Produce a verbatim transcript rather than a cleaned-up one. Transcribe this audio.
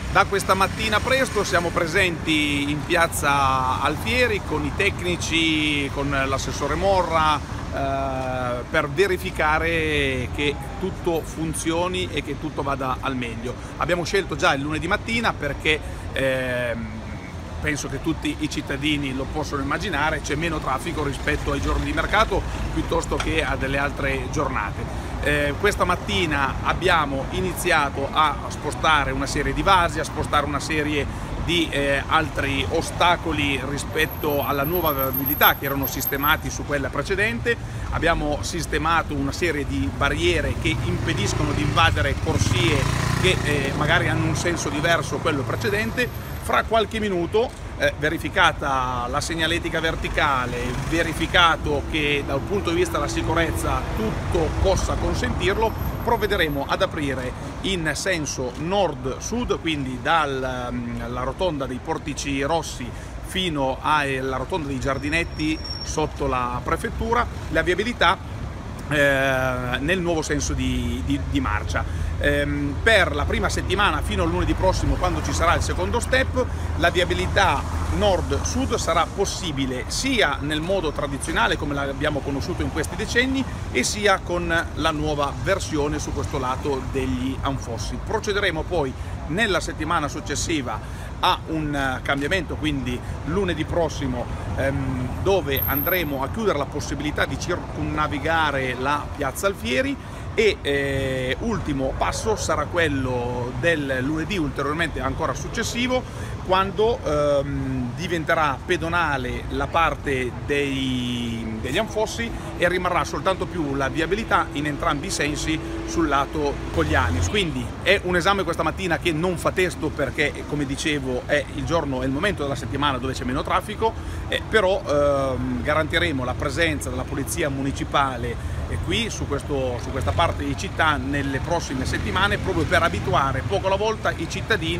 Da questa mattina presto siamo presenti in piazza Alfieri con i tecnici, con l'assessore Morra, eh, per verificare che tutto funzioni e che tutto vada al meglio. Abbiamo scelto già il lunedì mattina perché eh, penso che tutti i cittadini lo possono immaginare, c'è meno traffico rispetto ai giorni di mercato piuttosto che a delle altre giornate. Eh, questa mattina abbiamo iniziato a spostare una serie di vasi, a spostare una serie di eh, altri ostacoli rispetto alla nuova viabilità che erano sistemati su quella precedente. Abbiamo sistemato una serie di barriere che impediscono di invadere corsie che eh, magari hanno un senso diverso a quello precedente. Fra qualche minuto, eh, verificata la segnaletica verticale, verificato che dal punto di vista della sicurezza tutto possa consentirlo, provvederemo ad aprire in senso nord-sud, quindi dalla rotonda dei Portici Rossi fino alla rotonda dei Giardinetti sotto la prefettura, la viabilità eh, nel nuovo senso di, di, di marcia. Ehm, per la prima settimana fino al lunedì prossimo, quando ci sarà il secondo step, la viabilità nord-sud sarà possibile sia nel modo tradizionale come l'abbiamo conosciuto in questi decenni e sia con la nuova versione su questo lato degli anfossi. Procederemo poi nella settimana successiva a un cambiamento, quindi lunedì prossimo, ehm, dove andremo a chiudere la possibilità di circumnavigare la piazza Alfieri e eh, ultimo passo sarà quello del lunedì ulteriormente ancora successivo, quando ehm, diventerà pedonale la parte dei, degli anfossi e rimarrà soltanto più la viabilità in entrambi i sensi sul lato Cogliani. Quindi è un esame questa mattina che non fa testo perché, come dicevo, è il giorno, è il momento della settimana dove c'è meno traffico, eh, però ehm, garantiremo la presenza della polizia municipale e qui su, questo, su questa parte di città nelle prossime settimane, proprio per abituare poco alla volta i cittadini